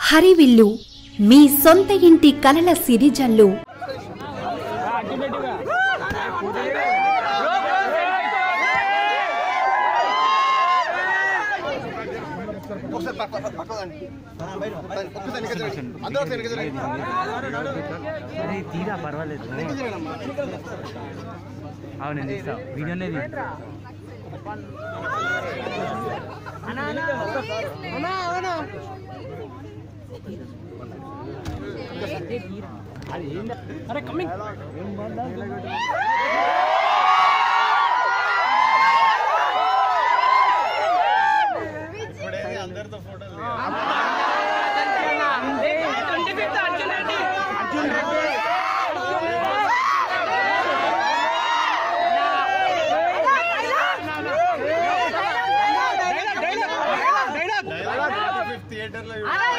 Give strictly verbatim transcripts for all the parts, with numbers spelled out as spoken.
హరివిల్లు మీ సొంత ఇంటి కలల సిరిజల్లు. తీరా పర్వాలేదు అవునండి వీడియోనే అరే కమింగ్ అందరితో ఫోటోలు థియేటర్లో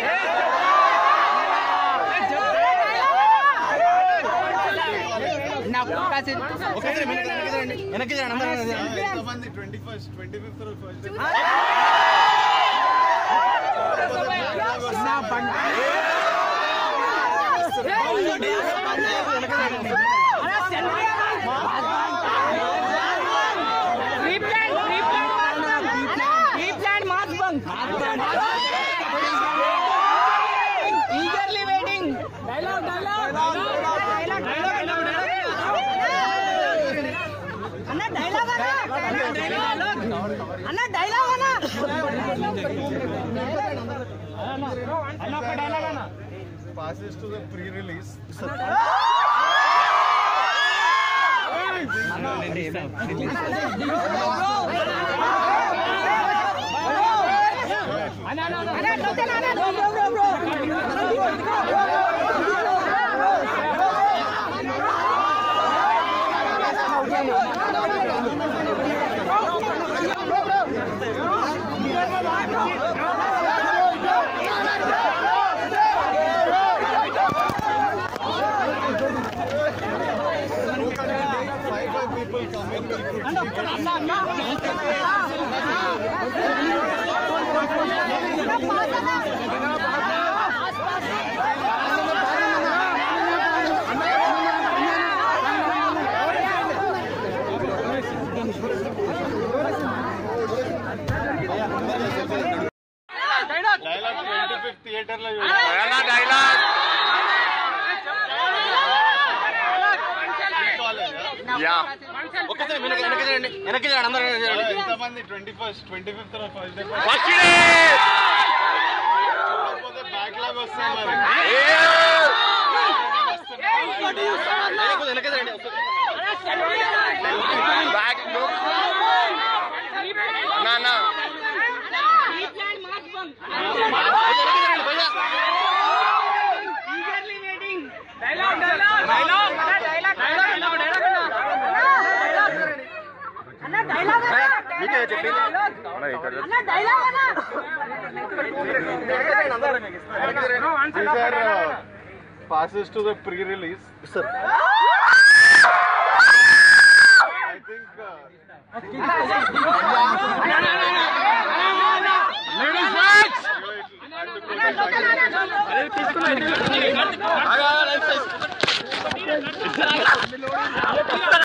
twenty first twenty fifth eagerly waiting dialogue dialogue dialogue anna dialogue anna dialogue anna anna anna dialogue anna passes to the pre-release Ana, ana, ana, no te nada, bro, bro, bro, bro. five five people coming theatre లో ఎంతమంది twenty first twenty fifth first day backlog వస్తాయి passes to the pre-release. Sir. I think. Ladies' match.